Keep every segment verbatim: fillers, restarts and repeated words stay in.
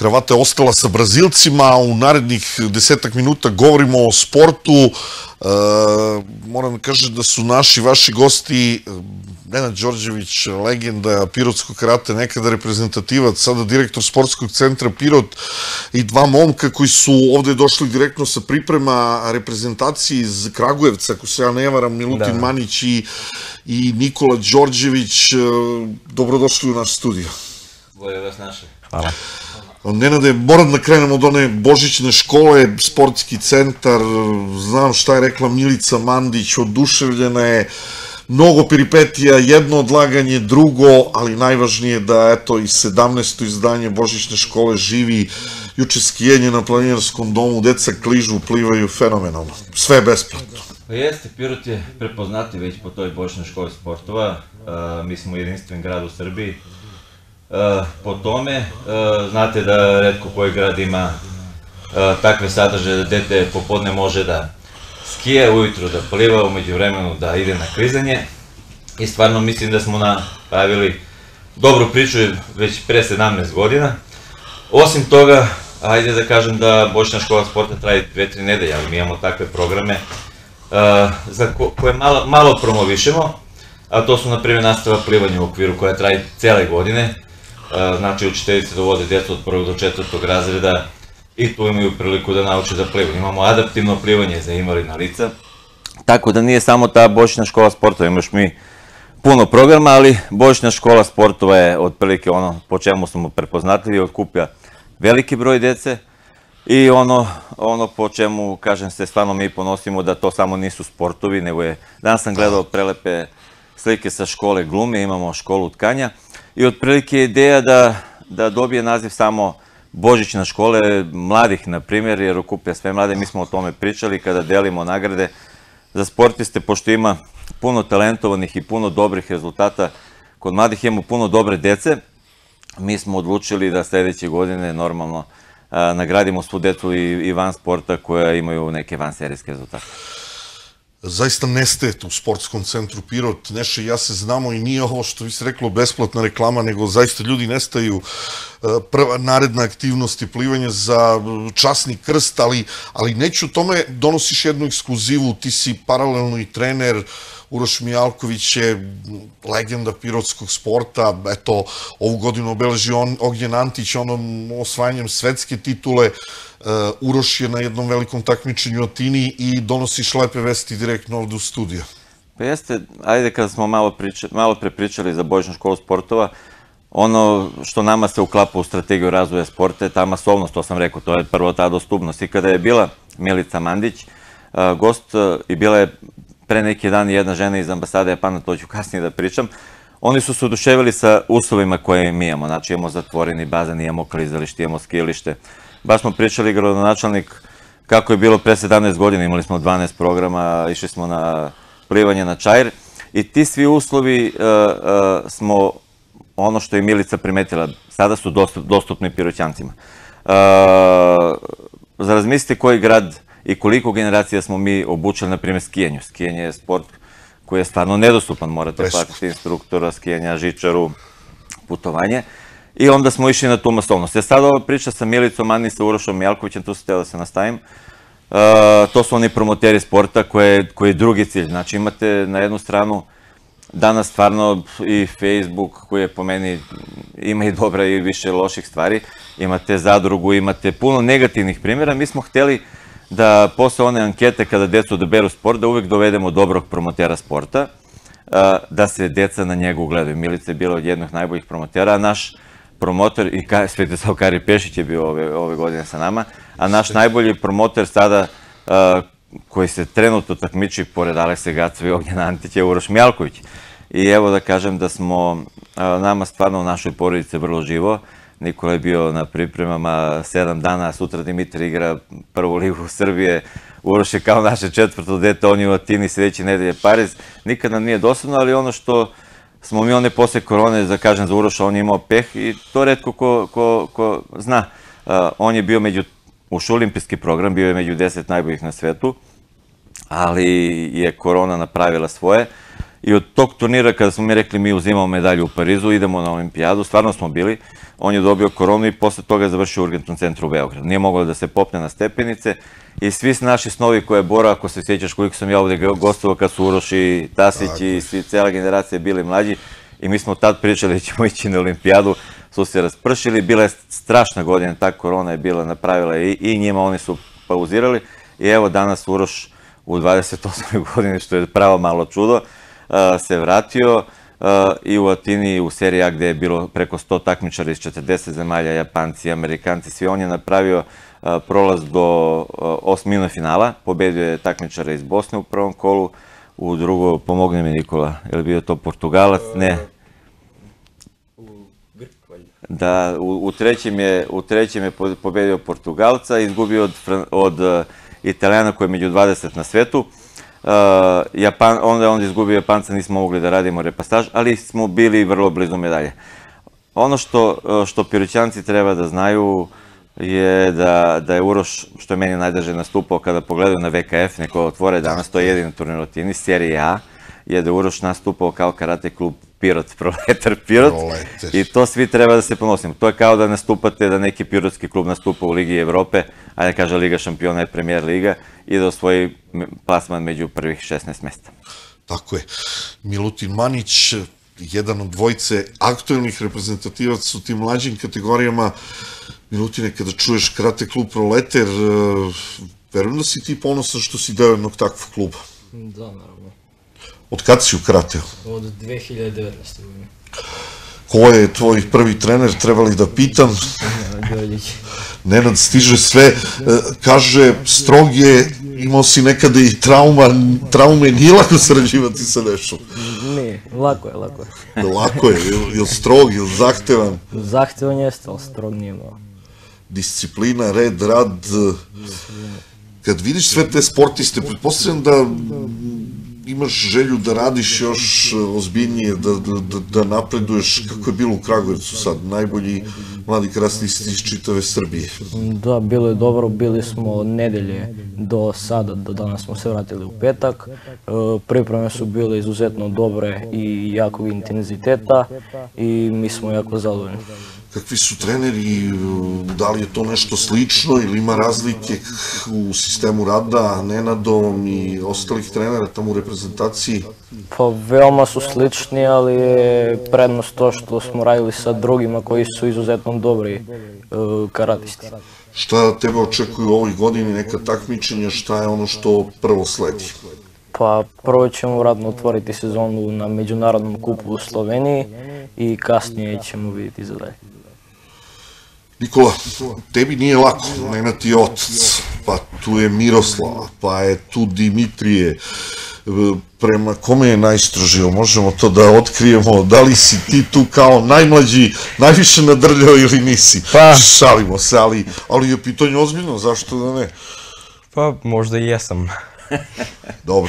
kravata je ostala sa Brazilcima, u narednih desetak minuta govorimo o sportu. Moram da kažem da su naši, vaši gosti, Nenad Đorđević, legenda pirotskog karate, nekada reprezentativac, sada direktor sportskog centra Pirot, i dva momka koji su ovde došli direktno sa priprema reprezentacije iz Kragujevca, ako se ja ne varam, Milutin Manić i Nikola Đorđević. Dobrodošli u naš studio. Bolje vas naše. Hvala. Nenade, moram da krenem od one božićne škole, sportski centar, znam šta je rekla Milica Mandić, oduševljena je, mnogo peripetija, jedno odlaganje, drugo, ali najvažnije da, eto, i sedamnaesto izdanje božićne škole živi, juče skijenje na planinarskom domu, deca kližu, plivaju, fenomenalno, sve je besplatno. Pa jeste, Pirot je prepoznati već po toj božićnoj školi sportova, mi smo jedinstven grad u Srbiji. Po tome, znate da retko koji grad ima takve sadržaje da dete popodne može da skije, ujutru da pliva, umeđu vremenu da ide na klizanje, i stvarno mislim da smo napravili dobru priču već pre sedamnaest godina. Osim toga, ajde da kažem da božićna škola sporta traje dve tri nedelje, ali mi imamo takve programe za koje malo promovišemo, a to su na primjer nastava plivanja u okviru koja traje cele godine. Znači, učiteljice dovode djecu od prvog do četvrtog razreda i tu imaju priliku da nauče da plivaju. Imamo adaptivno plivanje za invalidna lica, tako da nije samo ta božićna škola sportova, imaš mi puno programa, ali božićna škola sportova je otprilike ono po čemu smo prepoznatljivi, okuplja veliki broj djece i ono po čemu, kažem se, stvarno mi ponosimo da to samo nisu sportovi, nego je, danas sam gledao prelepe slike sa škole glume, imamo školu tkanja, i otprilike je ideja da dobije naziv samo božićna škole mladih, na primjer, jer okuplja sve mlade. Mi smo o tome pričali kada delimo nagrade za sportiste, pošto ima puno talentovanih i puno dobrih rezultata. Kod mladih imamo puno dobre dece. Mi smo odlučili da sledeće godine normalno nagradimo svu decu i van sporta koja imaju neke vanserijske rezultate. Zaista nestajete u sportskom centru Pirot. Neše i ja se znamo i nije ovo što vi se reklo besplatna reklama, nego zaista ljudi nestaju. Prva naredna aktivnost je plivanje za časni krst, ali neću o tome, donosiš jednu ekskluzivu, ti si paralelno i trener. Uroš Mijalković je legenda pirotskog sporta, eto, ovu godinu obeležio Ognjen Antić onom osvajanjem svetske titule. Uroš je na jednom velikom takmičenju u Atini i donosiš lepe vesti direktno ovde u studiju. Pa jeste, ajde kada smo malo pre pričali za božićnu školu sportova, ono što nama se uklapa u strategiju razvoja sporta je ta masovnost, to sam rekao, to je prvo ta dostupnost. I kada je bila Milica Mandić gost i bila je pre neki dan jedna žena iz ambasade Japana, to ću kasnije da pričam, oni su se oduševili sa uslovima koje mi imamo. Znači imamo zatvoreni bazen, imamo klizalište, imamo skijalište. Baš smo pričali, gradonačelnik, kako je bilo pre sedamnaest godina, imali smo dvanaest programa, išli smo na plivanje na čair i ti svi uslovi smo, ono što je Milica primetila, sada su dostupni Piroćancima. Za razmisliti koji grad i koliko generacija smo mi obučili, na primjer, skijenju. Skijanje je sport koji je stvarno nedostupan, morate platiti instruktora, skijanja, žičaru, putovanje. I onda smo išli na tu masovnost. Ja sad ova priča sa Milicom, Ani sa Urošom Mijalkovićem, tu se htio da se nastavim. To su oni promoteri sporta koji je drugi cilj. Znači imate na jednu stranu danas stvarno i Facebook koji je po meni ima i dobra i više loših stvari. Imate zadrugu, imate puno negativnih primjera. Mi smo hteli da posle one ankete kada decu odaberu sport, da uvek dovedemo dobrog promotera sporta, da se deca na njega ugledaju. Milica je bila od jednog najboljih promotera, a naš promotor, i Svetislav Kari Pešić je bio ove godine sa nama, a naš najbolji promotor sada, koji se trenutno takmiči pored Alekse Gacova i Ognjena Antića, je Uroš Mijalković. I evo da kažem da smo nama stvarno u našoj porodici vrlo živo. Nikola je bio na pripremama sedam dana, sutra Dimitar igra prvu ligu Srbije, Uroš je kao naše četvrto dete, on je u Atini, sledeće nedelje Pariz. Nikad nam nije dosadno, ali ono što smo mi one posle korone, da kažem za Uroša, on je imao peh i to retko ko zna. On je bio među, uš olimpijski program, bio je među deset najboljih na svetu, ali je korona napravila svoje I od tog turnira, kada smo mi rekli mi uzimamo medalju u Parizu, idemo na olimpijadu, stvarno smo bili, on je dobio koronu i posle toga je završio u urgentnom centru u Beogradu. Nije mogao da se popne na stepenice i svi naši snovi koje je Bora, ako se sjećaš koliko sam ja ovdje gostovao kad su Uroš i Tasić i svi, cijela generacija bili mlađi i mi smo tad pričali da ćemo ići na olimpijadu, su se raspršili, bila je strašna godina, ta korona je bila napravila i, i njima, oni su pauzirali i evo danas Uroš u dvadeset osmoj godini, što je pravo malo čudo, se vratio i u Atini u seriji A gde je bilo preko sto takmičara iz četrdeset zemalja, Japanci, Amerikanci, svi. On je napravio prolaz do osmine finala, pobedio je takmičara iz Bosne u prvom kolu, u drugo, pomogne mi Nikola, je li bio to Portugalac? Ne. Da, u trećem je, u trećem je pobedio Portugalca, izgubio od, od Italijana koji je među dvadeset na svetu. Japan, onda je on izgubio Japanca, nismo mogli da radimo repasaž, ali smo bili vrlo blizu medalje. Ono što, što Piroćanci treba da znaju je da, da je Uroš, što je meni najdraže nastupao kada pogledaju na V K F, neko otvore danas, to je jedini turnir u Atini, serije A, je da je Uroš nastupao kao karate klub Pirot, Proletar Pirot, i to svi treba da se ponosimo. To je kao da nastupate, da neki pirotski klub nastupa u Ligi Evrope, a da kaže Liga šampiona je Premier Liga i da osvoji plasman među prvih šesnaest mesta. Tako je. Milutin Manić, jedan od dvojice aktuelnih reprezentativaca u tim mlađim kategorijama. Milutine, kada čuješ karate klub Proletar, verujem da si ti ponosan što si deo jednog takvog kluba. Da, naravno. Od kad si u karateu? Od dve hiljade devetnaeste. godine. Ko je tvoj prvi trener, trebali da pitam? Đorđić. Nenad stiže sve, kaže, strog je, imao si nekada i trauma, traume, nije lako sarađivati sa Nešom. Nije, lako je, lako je. Lako je, je li strog, je li zahtevan? Zahtevan jeste, ali strog nije malo. Disciplina, red, rad. Kad vidiš sve te sportiste, pretpostavljam da imaš želju da radiš još ozbiljnije, da napreduješ, kako je bilo u Kragujevcu sad, najbolji mladi karatisti iz čitave Srbije. Da, bilo je dobro, bili smo nedelje do sada, do danas smo se vratili u petak. Pripreme su bile izuzetno dobre i jakog intenziteta i mi smo jako zadovoljni. Kakvi su treneri, da li je to nešto slično ili ima razlike u sistemu rada Nenadom i ostalih trenera tamo u reprezentaciji? Pa veoma su slični, ali je prednost to što smo radili sa drugima koji su izuzetno dobri karatisti. Šta tebe očekuju u ovoj godini, neka takmičenja, šta je ono što prvo sledi? Pa prvo ćemo vratno otvoriti sezonu na Međunarodnom kupu u Sloveniji i kasnije ćemo vidjeti za dalje. Nikola, tebi nije lako, Nenad ti je otac, pa tu je Miroslava, pa je tu Dimitrije, prema kome je najstrožio, možemo to da otkrijemo, da li si ti tu kao najmlađi, najviše nadrljao ili nisi? Šalimo se, ali je pitanje ozbiljno, zašto da ne? Pa možda i jesam. Dobro.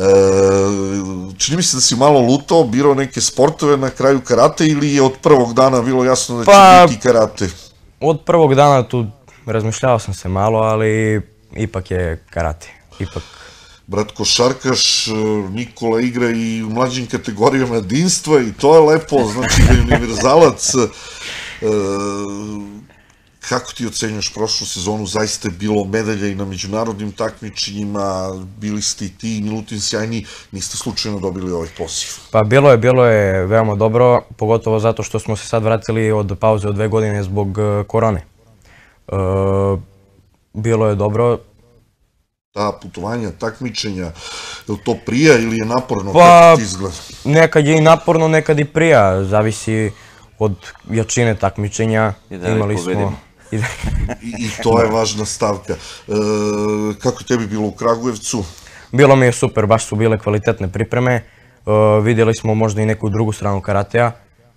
Čini mi se da si malo lutao, birao neke sportove na kraju karate ili je od prvog dana bilo jasno da će biti karate? Od prvog dana tu razmišljao sam se malo, ali ipak je karate. Ipak. Brat košarkaš, Nikola igra i u mlađim kategorijama jedinstva i to je lepo, znači da je univerzalac. Kako ti ocenjaš prošlu sezonu? Zaista je bilo medalja i na međunarodnim takmičenjima, bili ste i ti, Milutin sjajni, niste slučajno dobili ovaj poziv. Pa bilo je, bilo je veoma dobro, pogotovo zato što smo se sad vratili od pauze od dve godine zbog korone. Bilo je dobro. Ta putovanja, takmičenja, je li to prija ili je naporno? Kako ti izgleda? Nekad je i naporno, nekad i prija, zavisi od jačine takmičenja. Imali smo... I to je važna stavka. Kako tebi bilo u Kragujevcu? Bilo mi je super, baš su bile kvalitetne pripreme. Vidjeli smo možda i neku drugu stranu karatea.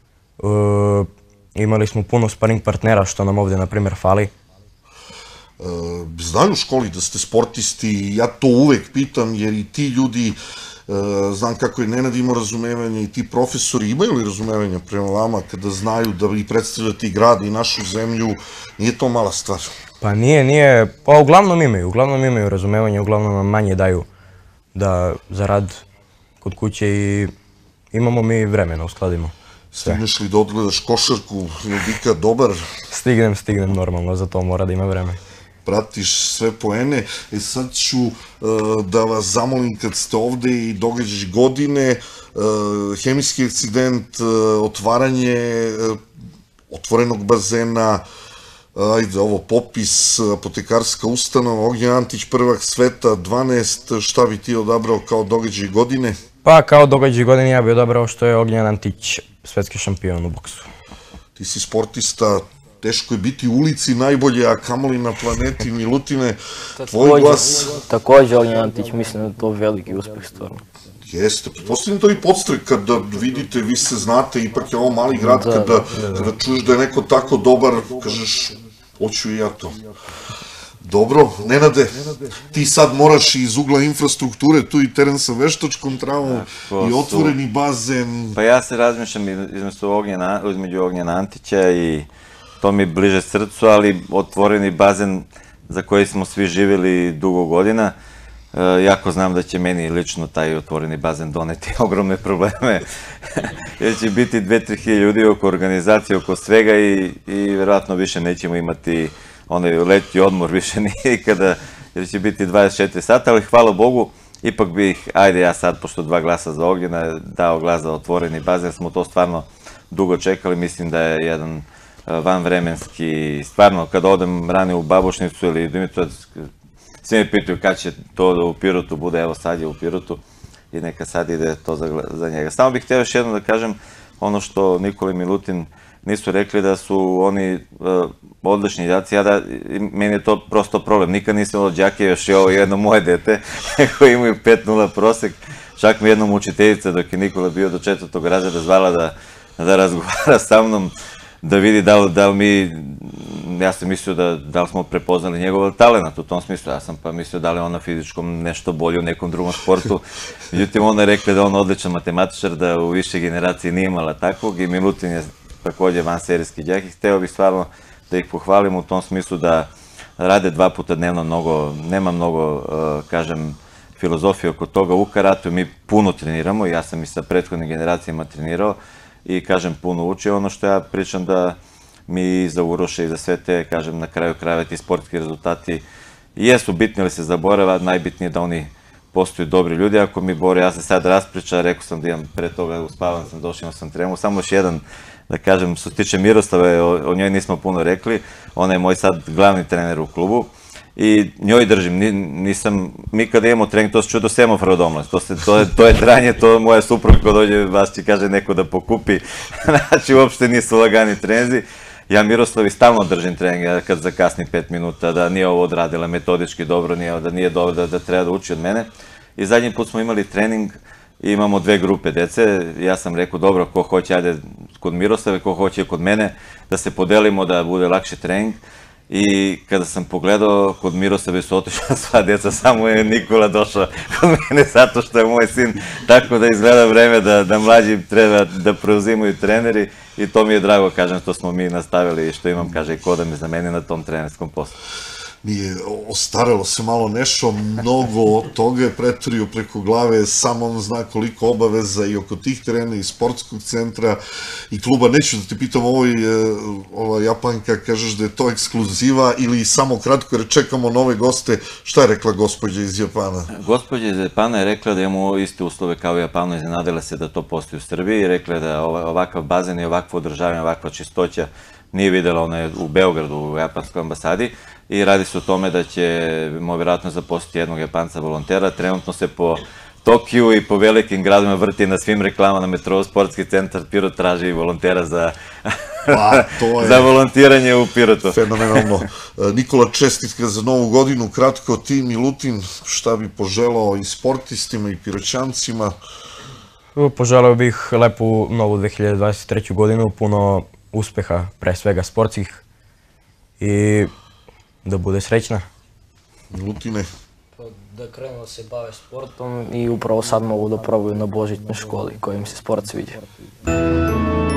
Imali smo puno sparing partnera, što nam ovdje, na primjer, fali. Znaju u školi da ste sportisti, ja to uvek pitam, jer i ti ljudi, znam kako je Nenad imao razumevanje, i ti profesori imaju li razumevanja prema vama kada znaju da vi predstavljate i grad i našu zemlju, nije to mala stvar? Pa nije, nije, pa uglavnom imaju, uglavnom imaju razumevanje, uglavnom nam manje daju da za rad kod kuće i imamo mi vremena, uskladimo sve. Stigneš li da odgledaš košarku, je li Dika dobar? Stignem, stignem normalno, za to mora da ima vreme. Pratiš sve poene. E sad ću da vas zamolim kad ste ovde i događaš godine, hemijski akcident, otvaranje otvorenog bazena, ajde, ovo popis, apotekarska ustanova, Ognjen Antić, prvak sveta, dvanaest, šta bi ti odabrao kao događaj godine? Pa kao događaj godine ja bih odabrao što je Ognjen Antić svetski šampion u boksu. Ti si sportista, teško je biti u ulici najbolje, a kamoli na planeti. Milutine, tvoj glas... Također Ognjen Antić, mislim da je to veliki uspeh stvarno. Jeste, pretpostavljam to i podstrek kada vidite, vi se znate, ipak je ovo mali grad, kada čuješ da je neko tako dobar, kažeš, hoću i ja to. Dobro, Nenade, ti sad moraš iz ugla infrastrukture, tu i teren sa veštačkom travom i otvoreni bazen. Pa ja se razmišljam između Ognjena Antića i to mi bliže srcu, ali otvoreni bazen za koji smo svi živjeli dugo godina. Jako znam da će meni lično taj otvoreni bazen doneti ogromne probleme, jer će biti dve do tri hiljade ljudi oko organizacije, oko svega i verovatno više nećemo imati onaj letnji odmor više nikada, jer će biti dvadeset četiri sata, ali hvala Bogu, ipak bih, ajde ja sad, pošto dva glasa za Ognjena, dao glas za otvoreni bazen, smo to stvarno dugo čekali, mislim da je jedan vanvremenski, stvarno, kada odem ranije u Babušnicu ili Dimitrovac, svi me pitaju kada će to da u Pirotu bude, evo sad je u Pirotu i neka sad ide to za njega. Samo bih htio još jedno da kažem, ono što Nikola i Milutin nisu rekli da su oni odlični đaci, meni je to prosto problem, nikad nisam od đake, još je ovo jedno moje dete, koji imaju pet nula prosek, čak mi jednom učiteljica dok je Nikola bio do četvrtog razreda zvala da razgovara sa mnom, da vidi da li mi, ja sam mislio da li smo prepoznali njegov talent u tom smislu, ja sam pa mislio da li on na fizičkom nešto bolje u nekom drugom sportu, međutim ona je rekla da je on odličan matematičar, da u više generaciji nije imala takvog i Milutin je također vanserijski đak i hteo bih stvarno da ih pohvalim u tom smislu da rade dva puta dnevno mnogo, nema mnogo, kažem, filozofije oko toga u karatu, mi puno treniramo, ja sam i sa prethodnim generacijama trenirao i, kažem, puno učio. Ono što ja pričam da mi za Uroše i za sve te, kažem, na kraju krajeva ti sportski rezultati jesu bitni, ali se zaborava, najbitnije je da oni postaju dobri ljudi. Ako mi Bore, ja se sad raspriča, rekao sam da imam pre toga, uspavan sam, došao, imao sam tremu, samo još jedan, da kažem, što se tiče Miroslave, o njoj nismo puno rekli, ona je moj sad glavni trener u klubu i njoj držim, nisam, mi kada imamo trening, to se čuje do semafora od omlast, to je tranje, to moja supruga ko dođe, vas će kaže neko da pokupi, znači uopšte nisu lagani treninzi. Ja Miroslavi stalno držim trening, kad zakasni pet minuta, da nije ovo odradila metodički dobro, da nije dobro, da treba da uči od mene. I zadnji put smo imali trening i imamo dve grupe dece, ja sam rekao dobro, ko hoće, ajde kod Miroslave, ko hoće kod mene, da se podelimo da bude lakši trening. I kada sam pogledao, kod Miroslave su otišla sva deca, samo je Nikola došao kod mene zato što je moj sin, tako da izgleda vreme da mlađi treba da preuzimaju treneri i to mi je drago, kažem, što smo mi nastavili i što imam, kaže, i ko da me zameni na tom trenerskom poslu. Nije, ostarelo se malo nešto, mnogo toga je pretorio preko glave, samo on zna koliko obaveza i oko tih terena i sportskog centra i kluba. Neću da te pitam, ova Japanka, kažeš da je to ekskluziva ili samo kratko jer čekamo nove goste. Šta je rekla gospođa iz Japana? Gospođa iz Japana je rekla da imamo iste uslove kao i Japanu, iznenadila se da to postoji u Srbiji i rekla je da ovakav bazen i ovakvo održavanje, ovakva čistoća nije videla, ona je u Beogradu, u japanskoj ambasadi, i radi se o tome da ćemo vjerojatno zaposliti jednog Japanca volontera. Trenutno se po Tokiju i po velikim gradovima vrti na svim reklamama na metrou, sportski centar Pirot traži volontera za volontiranje u Pirotu. Fenomenalno. Nikola, čestitka za novu godinu. Kratko, ti, Milutin, šta bi poželao i sportistima i Piroćancima? Poželeo bih lepu novu dve hiljade dvadeset treću godinu, puno uspeha, pre svega sportskih, i da bude srećna. Milutine? Da krenu da se bave sportom i upravo sad mogu da probaju na božićnoj školi kojim se sport sviđa.